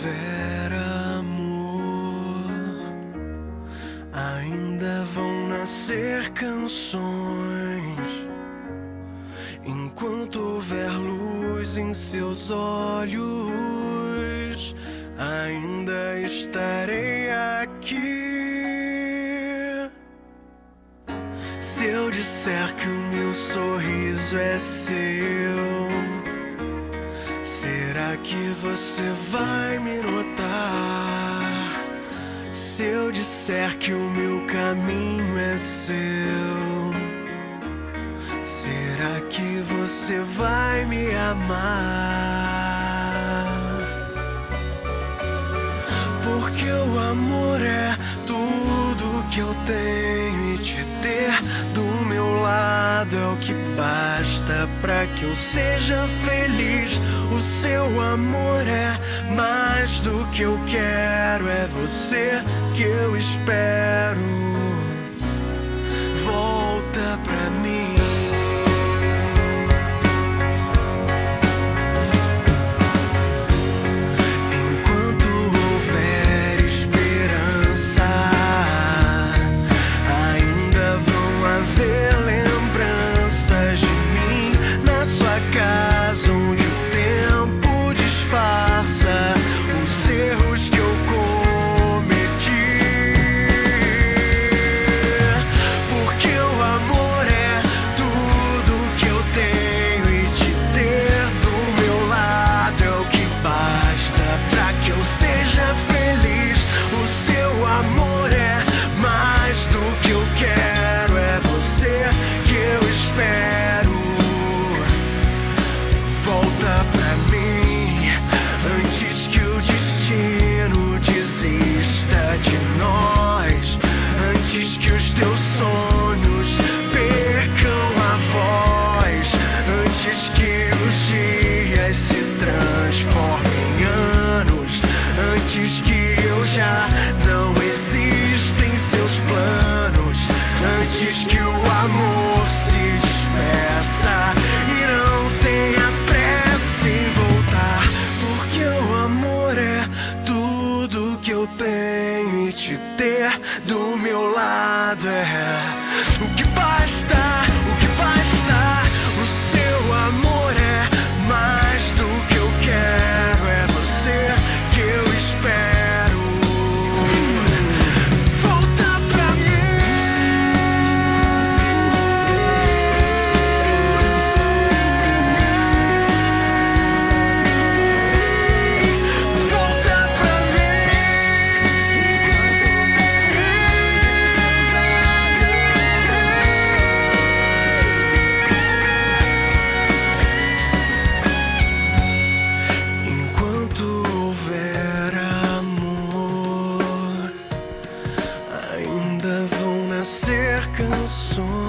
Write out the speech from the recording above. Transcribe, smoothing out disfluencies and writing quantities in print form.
houver amor, ainda vão nascer canções. Enquanto houver luz em seus olhos, ainda estarei aqui. Se eu disser que o meu sorriso é seu, será que você vai me notar? Se eu disser que o meu caminho é seu, será que você vai me amar? Porque o amor é tudo que eu tenho, e te ter do meu lado é o que basta pra que eu seja feliz. O seu amor é mais do que eu quero, é você que eu espero. Volta pra mim. Não existem seus planos, antes que o amor se despeça e não tenha pressa em voltar. Porque o amor é tudo que eu tenho, e te ter do meu lado é o que basta, o que basta. O seu amor é mais do que eu quero, é você que eu espero. Ainda vão nascer canções.